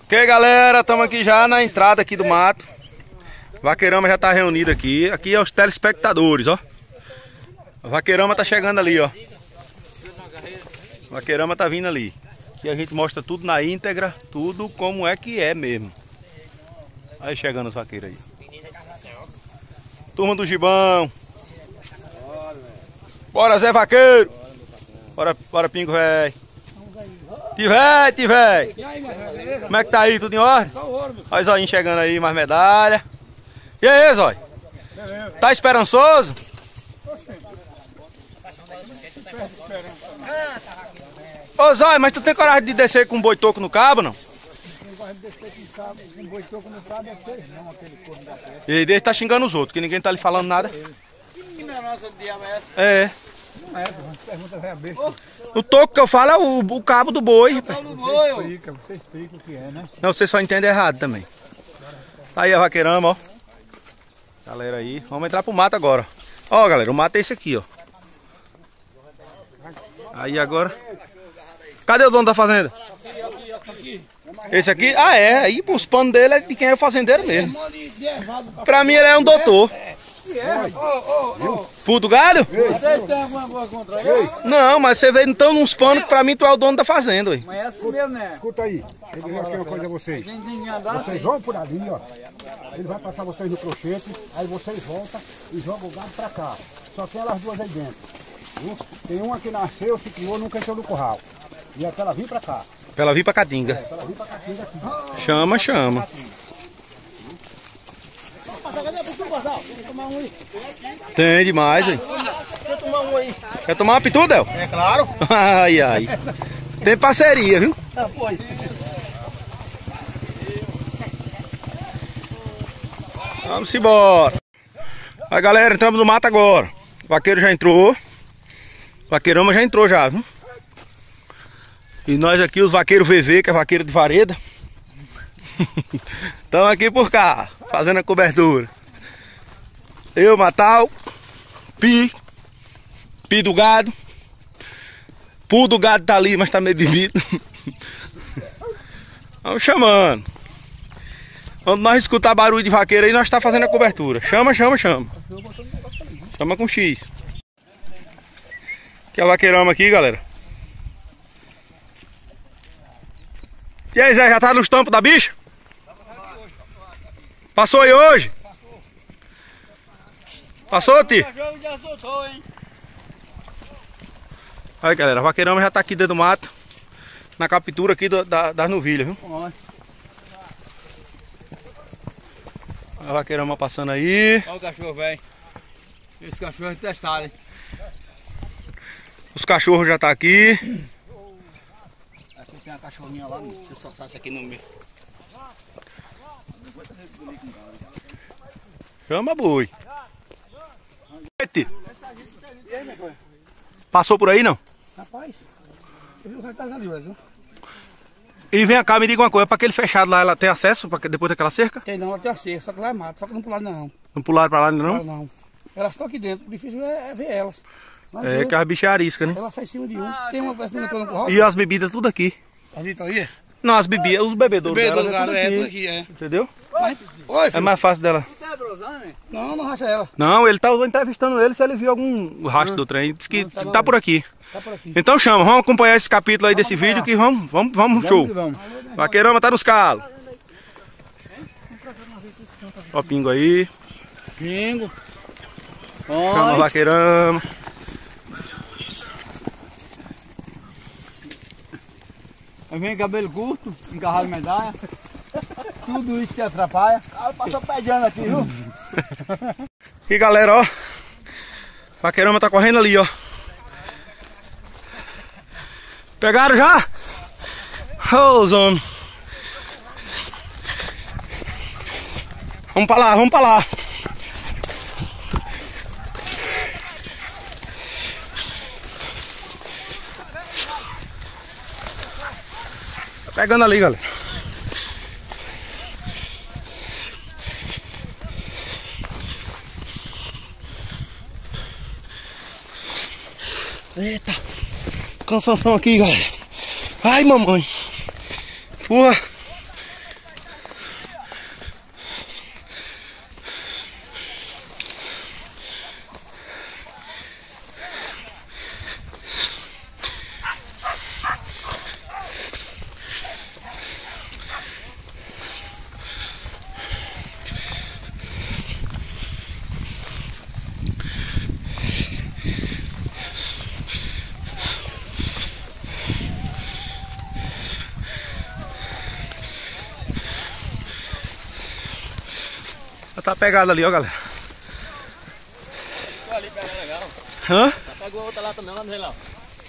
Ok, galera, estamos aqui já na entrada aqui do mato. Vaqueirama já está reunido aqui. Aqui é os telespectadores, ó. O Vaqueirama tá chegando ali, ó. O Vaqueirama tá vindo ali. Aqui a gente mostra tudo na íntegra, tudo como é que é mesmo. Aí chegando os vaqueiros aí. Turma do Gibão. Bora, Zé Vaqueiro. Bora, Pingo, velho. Tiver. Como é que tá aí? Tudo em ordem? Olha o Zóinho chegando aí, mais medalha. E aí, Zóio? Tá esperançoso? Ô Zóio, mas tu tem coragem de descer com um boi toco no cabo, não? E aí, ele tá xingando os outros, que ninguém tá lhe falando nada. É. O toco que eu falo é o cabo do boi. Você explica o que é, né? Não, você só entende errado também. Tá aí a Vaqueirama, ó. Galera aí, vamos entrar pro mato agora. Ó, galera, o mato é esse aqui, ó. Aí agora. Cadê o dono da fazenda? Esse aqui? Ah, é. Aí os panos dele é de quem é o fazendeiro mesmo. Pra mim ele é um doutor. Puto gado? Não, mas você veio então nos panos que pra mim tu é o dono da fazenda, ué. Mas é assim mesmo, né? Escuta aí, eu vou dizer aqui uma coisa a vocês. Vocês vão por ali, ó. Ele vai passar vocês no crochete, aí vocês voltam e jogam o gado pra cá. Só tem elas duas aí dentro. Viu? Tem uma que nasceu, se criou, nunca entrou no curral. E é pra ela vir pra cá. Pra ela vir pra Caatinga. Pra ela vir pra Caatinga aqui. Chama. Tem demais, hein? Quer tomar um aí? Quer tomar uma pituda, El? É claro. Ai. Tem parceria, viu? Foi. Vamos embora. Aí, galera, entramos no mato agora. O vaqueiro já entrou. O Vaqueirama já entrou já, viu? E nós aqui, os vaqueiros VV, que é vaqueiro de vareda. Estamos aqui por cá, fazendo a cobertura. Eu, Matal, Pi do gado. Pu do gado tá ali, mas tá meio bebido. Vamos chamando. Quando nós escutar barulho de vaqueiro aí, nós tá fazendo a cobertura. Chama. Chama com X. Aqui é o Vaqueirama aqui, galera. E aí, Zé, já tá nos tampos da bicha? Passou aí hoje? Passou, tio? Aí, galera, o Vaqueirama já tá aqui dentro do mato. Na captura aqui das novilhas, viu? O Vaqueirama passando aí. Olha o cachorro, velho. Esse cachorro é testado, hein? Os cachorros já tá aqui. Aqui tem uma cachorrinha lá, se eu soltasse aqui no meio. Chama boi. Passou por aí, não? Rapaz, eu vi o resto das ali, viu? E vem cá, me diga uma coisa, para aquele fechado lá, ela tem acesso depois daquela cerca? Tem não, ela tem a cerca, só que lá é mato, só que não pularam não. Não pularam pra lá ainda não? Não. Elas estão aqui dentro, o difícil é ver elas. Mas É que as bichas é arisca, né? ela sai em cima de um, tem uma peça que não entrou no curral. E as bebidas tudo aqui. As estão aí? Não, as bebidas, os bebedouros dela é tudo tudo aqui, é. Entendeu? Oi, É mais fácil dela. Não racha ela. Não, ele tá entrevistando ele se ele viu algum rastro do trem. Diz que tá por aqui. Tá por aqui. Então chama, vamos acompanhar esse capítulo aí desse vídeo que vamos show. Vaqueirama tá nos calos. Ó o Pingo aí. Pingo. Chama o Vaqueirama. Aí vem cabelo curto, engarrado medalha. Tudo isso que atrapalha. Ah, passou pediando aqui, viu? E galera, ó. O Vaqueirama tá correndo ali, ó. Pegaram já? Ô, zona. Vamos pra lá. Tá pegando ali, galera. Eita, cansação aqui, galera. Ai, mamãe. Porra. Tá pegado ali, ó, galera. Ali pega legal. Hã? Pegou outra lá também, lá no relão.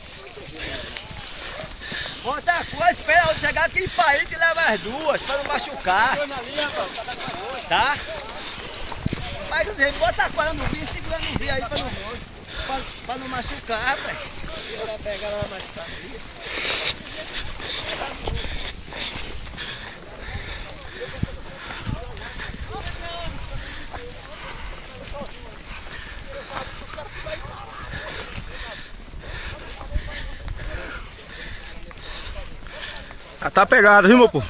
Bota a coisa, espera eu chegar aqui pra aí que leva as duas, pra não machucar. Tá? Mas bota a coisa no vinho, segura no vinho aí pra não machucar, rapaz. Ela pega, ela vai machucar. Ah, tá pegado, viu, meu povo?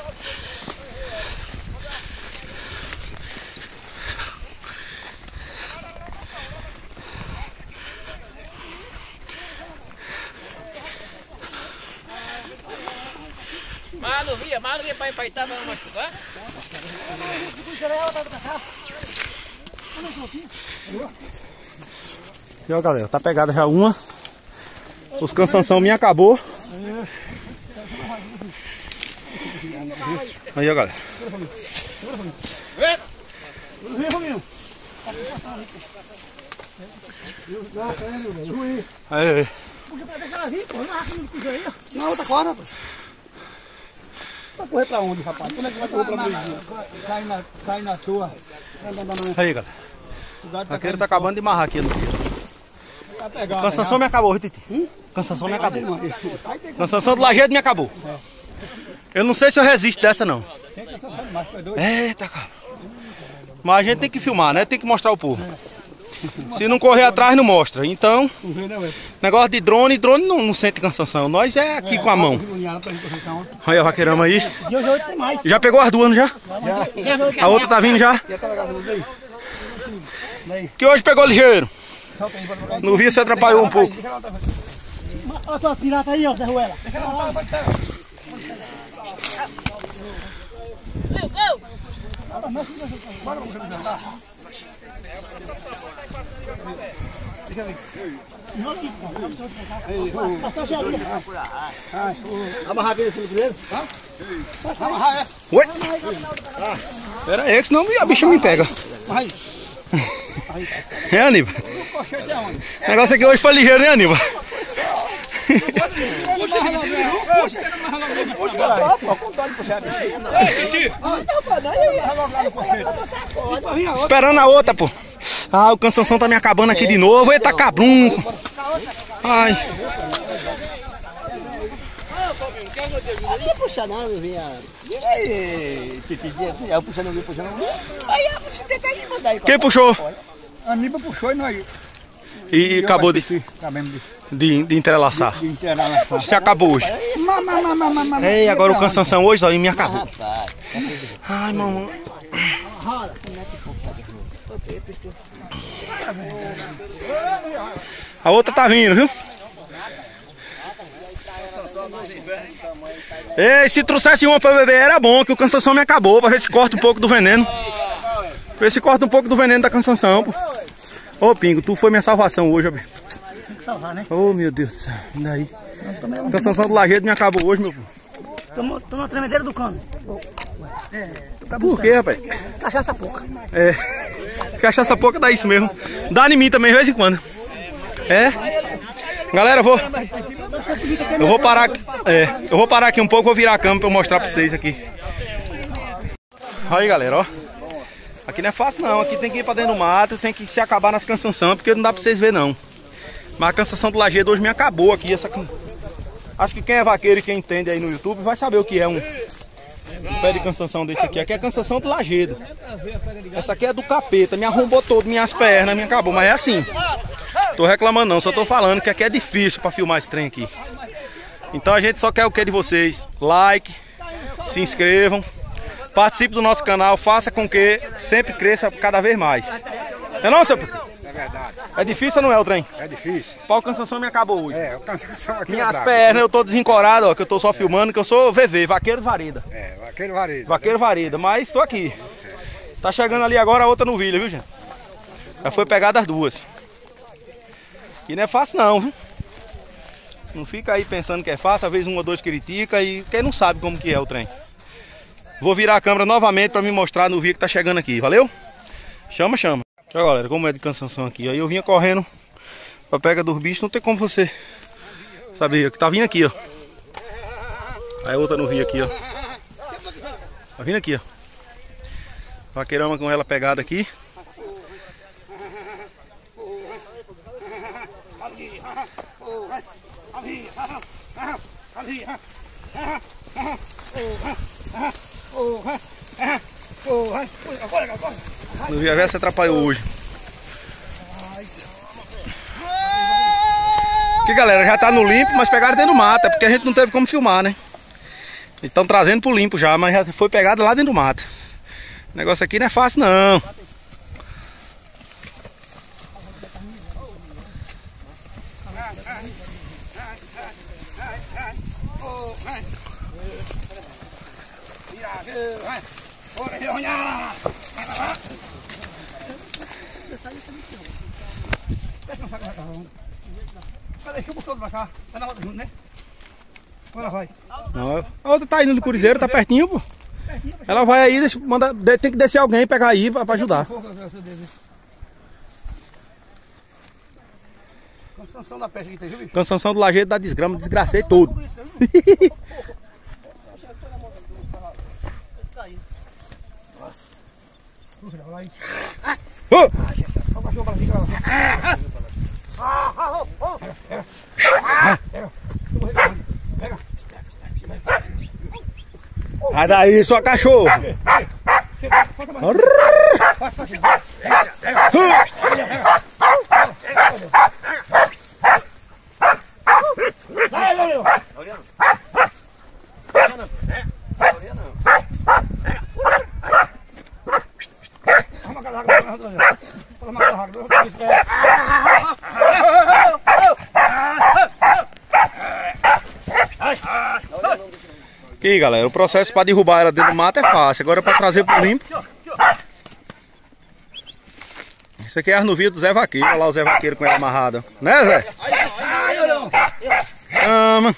Mas não via pra empaitar, pra não machucar. E ó, galera, tá pegada já uma. Os cansanção minha acabou. Aí, ó, galera. Aí. Puxa pra deixar ela vir, pô. Não arranca muito aí, ó. Na outra corda, rapaz. Vai correr pra onde, rapaz? Como é que vai correr pra Brasília? Cai na sua. Aí, galera. O vaqueiro tá acabando de amarrar aqui no Tá pegado. Cansanção me acabou, Titi. Cansanção me acabou. Cansanção do Lajeado me acabou. Eu não sei se eu resisto dessa, não. Eita, cara. Mas a gente tem que filmar, né? Tem que mostrar o povo. Se não correr atrás, não mostra. Então, negócio de drone não sente cansanção. Nós é aqui com a mão. Olha a vaqueirama aí. Já pegou as duas, não já? A outra tá vindo já? Que hoje pegou ligeiro. No vídeo você atrapalhou um pouco. Olha a tua pirata aí, ó, Zé Ruela. Amarrar bem assim no primeiro? Oi? Pera aí, que senão a bicha me pega. É, Aníbal? O negócio aqui hoje foi ligeiro, né, Aníbal? Esperando a outra, pô. Ah, o cansanção tá me acabando aqui de novo. Eita, cabrunco. Ai. Não puxa não, meu vinha. Aí, eu puxando não vi, puxando não vi. Aí, você tenta aí mandar aí. Quem puxou? A Aníbal puxou e nós... E acabou de entrelaçar. Você acabou hoje. Ei, agora o cansanção hoje, ó, e me acabou. Ai, mamãe. A outra tá vindo, viu? Ei, se trouxesse uma pra beber era bom, que o cansanção me acabou, pra ver se corta um pouco do veneno. Pra ver se corta um pouco do veneno da cansanção, pô. Ô, Pingo, tu foi minha salvação hoje, ó. Tem que salvar, né? Oh, meu Deus do céu. E daí? A cansanção do Lajeado me acabou hoje, meu pô. Tô na tremedeira do cano. Por quê, rapaz? Cachaça pouca. É. Cachaça pouca dá isso mesmo. Dá em mim também, de vez em quando. É. Galera, eu vou parar aqui. Eu vou parar aqui um pouco, vou virar a câmera pra eu mostrar pra vocês aqui. Olha aí, galera, ó. Aqui não é fácil não, aqui tem que ir pra dentro do mato, tem que se acabar nas cansanção, porque não dá pra vocês verem não. Mas a cansanção do Lajeado hoje me acabou aqui. Acho que quem é vaqueiro e quem entende aí no YouTube vai saber o que é um pé de cansanção desse aqui. Aqui é a cansanção do Lajeado. Essa aqui é do capeta, me arrombou todo, minhas pernas, me acabou. Mas é assim, tô reclamando não, só tô falando que aqui é difícil pra filmar esse trem aqui. Então a gente só quer o que de vocês? Like, se inscrevam, participe do nosso canal, faça com que sempre cresça cada vez mais. Não, seu? É verdade. É difícil ou não é o trem? É difícil. Pau cansanção me acabou hoje. É, o cansação aqui Minhas pernas, eu tô desencorado, ó, que eu tô só filmando, que eu sou VV, vaqueiro vareda. É, vaqueiro vareda. Vaqueiro vareda, mas tô aqui. Tá chegando ali agora a outra novilha, viu, gente? Já foi pegada as duas. E não é fácil não, viu? Não fica aí pensando que é fácil, às vezes um ou dois critica e quem não sabe como que é o trem. Vou virar a câmera novamente pra me mostrar no vídeo que tá chegando aqui, valeu? Chama, chama. Aqui, ó, galera, como é de cansanção aqui. Aí eu vinha correndo pra pegar dos bichos, não tem como você saber que tá vindo aqui, ó. Aí outra não vi aqui, ó. Tá vindo aqui, ó. Vaqueirama com ela pegada aqui. Não vi a ver se atrapalhou hoje. Aqui, galera, já tá no limpo, mas pegaram dentro do mato. É porque a gente não teve como filmar, né? Estão trazendo pro limpo já, mas já foi pegado lá dentro do mato. O negócio aqui não é fácil, não. Deixa eu botar pra cá. Tá na outra junto, né? Ela vai. Não, a outra tá indo no cruzeiro, tá pertinho, pô. Ela vai aí, deixa, manda, tem que descer alguém e pegar aí pra ajudar. Cansanção da peste aqui, tá, viu, bicho? Cansanção do lajeiro da desgrama, desgracei todo. Sai daí, sua cachorro! Aqui, galera, o processo para derrubar ela dentro do mato é fácil. Agora para trazer pro limpo. Isso aqui é as novilhas do Zé Vaqueiro. Olha lá o Zé Vaqueiro com ela amarrada. Né, Zé? Chama.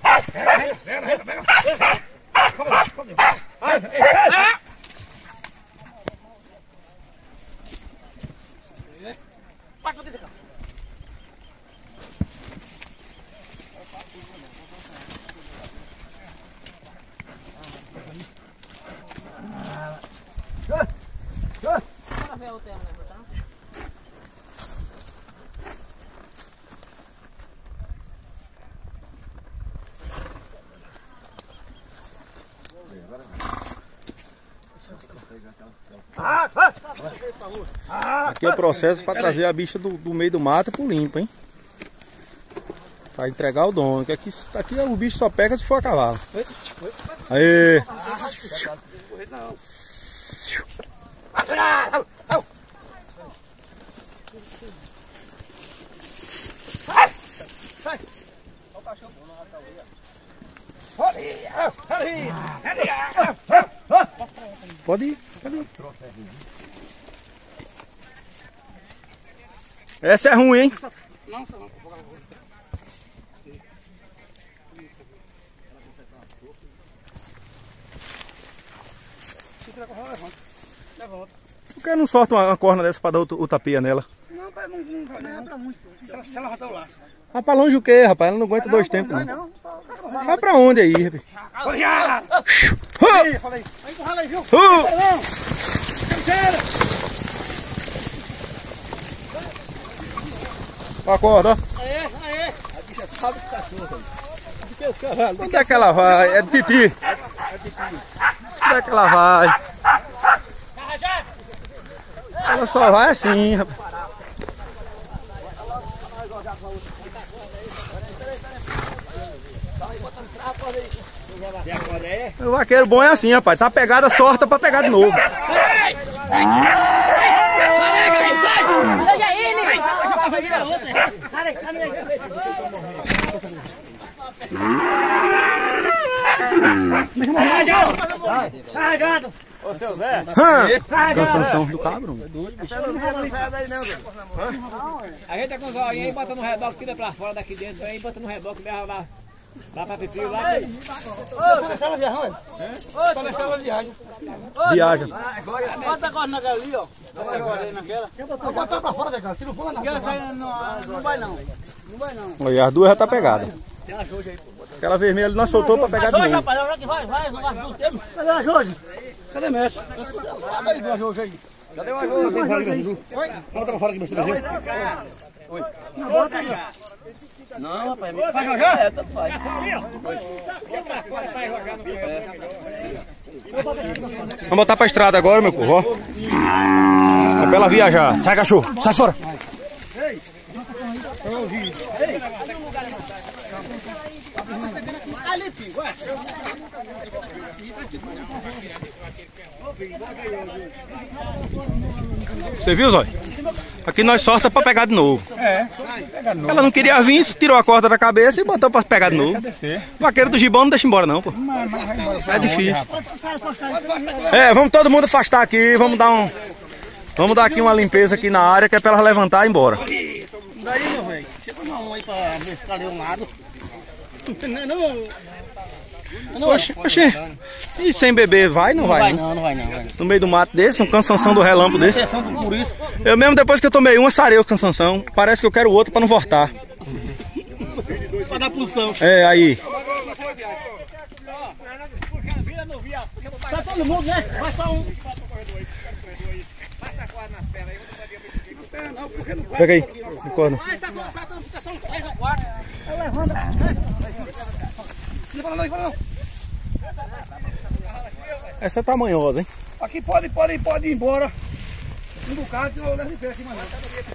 Aqui é o processo para trazer a bicha do meio do mato pro limpo, hein? Para entregar o dono. Que aqui o bicho só pega se for a cavalo. Aê! Pode ir, pode ir. Essa é ruim, hein? Por que não solta uma corna dessa para dar o tapia nela? Não, não pra muito. Se ela arrotar o laço. Vai pra longe o quê, rapaz? Ela não aguenta dois tempos, não. Vai pra onde aí, rapaz? Vai empurrar aí, viu? Acorda, ó. Aê. A bicha sabe que tá solta. Onde é que ela vai? É de titi. Onde é que ela vai? Ela só vai assim, rapaz. O vaqueiro bom é assim, rapaz. Tá pegada, sorta pra pegar de novo. Ô, seu Zé. Cansanção do cabro. A gente tá com os olhinhos aí, bota no reboque, tira pra fora daqui dentro, aí bota no reboque, leva lá Lá pra Pipio, lá. Viaja. Bota agora naquela ali, ó. Naquela. Bota pra fora daquela. Se não for naquela, não vai não. Não vai não. Olha, as duas já tá pegadas. Aquela vermelha ele não soltou pra pegar de novo. Rapaz, agora que vai, cadê a Jorge? Cadê a Messi? Cadê a Jorge aí? Cadê a Jorge? Bota pra fora aqui, mistura. Oi. Não, bota aí. Não, rapaz, vai jogar? É, tanto faz. Vamos botar pra estrada agora, meu povo, ó. É pra ela viajar. Sai, cachorro. Sai fora. Ali, filho, vai. Você viu, Zói? Aqui nós sorça pra pegar de novo. Ela não queria vir, tirou a corda da cabeça e botou pra pegar de novo. O vaqueiro do gibão não deixa embora não, pô. É difícil. É, vamos todo mundo afastar aqui, vamos dar aqui uma limpeza aqui na área que é pra ela levantar e ir embora. Daí, meu velho, chega uma aí pra ver se tá ali um lado. Oxê. E sem beber vai? Não vai, não? Não vai não. No meio do mato desse, um cansanção do relâmpago desse. Por isso. Eu mesmo depois que eu tomei uma, sarei o cansanção. Parece que eu quero outro pra não voltar. Pra dar pulsão. É, aí. Tá todo mundo, né? Vai só um. Pega aí, corda. Vai, essa não fica só um 3 ou 4. Essa é tamanhosa, hein? Aqui pode ir embora. Um bocado que eu levo de pé aqui, mano.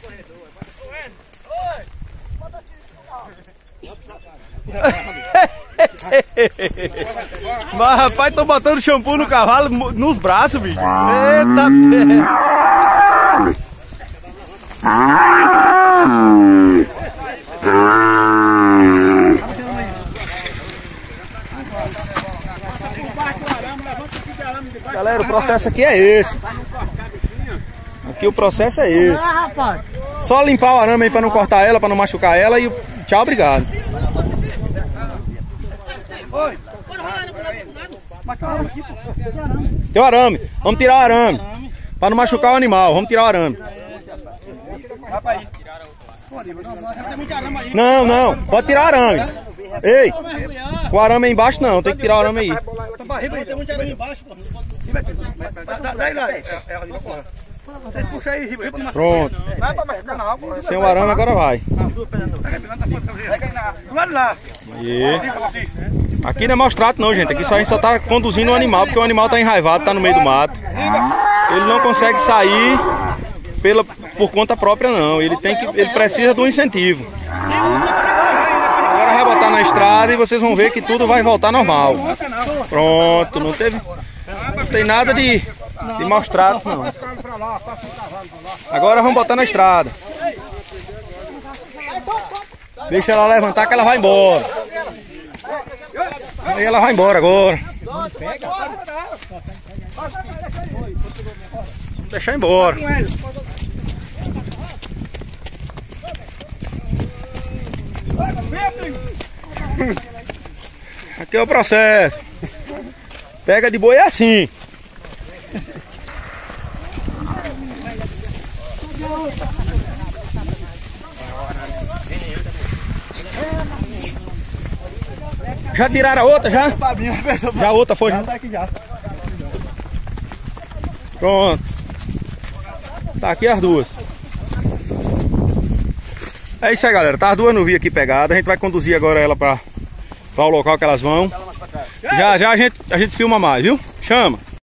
Mas rapaz, tô botando shampoo no cavalo nos braços, bicho. Eita pé. Galera, o processo aqui é esse. Aqui o processo é esse. Só limpar o arame aí pra não cortar ela, pra não machucar ela e tchau, obrigado. Tem o arame. Vamos tirar o arame. Pra não machucar o animal, vamos tirar o arame. Não, pode tirar o arame. Ei, o arame aí embaixo não, tem que tirar o arame aí. Tem muito arame embaixo, pô. Pronto. Sem o arame agora vai. Aí. Aqui não é maus trato não, gente. Aqui a gente só tá conduzindo o animal, porque o animal tá enraivado, tá no meio do mato. Ele não consegue sair por conta própria não. Ele precisa de um incentivo. Agora vai botar na estrada e vocês vão ver que tudo vai voltar normal. Pronto, não tem nada de maus tratos não. Agora vamos botar na estrada. Deixa ela levantar que ela vai embora. Aí ela vai embora agora. Deixa embora. Aqui é o processo. Pega de boi é assim. Já tiraram a outra, já? Já a outra foi, já? Pronto. Tá aqui as duas. É isso aí, galera. Tá as duas no vio aqui pegadas. A gente vai conduzir agora ela para o local que elas vão. Já a gente filma mais, viu? Chama.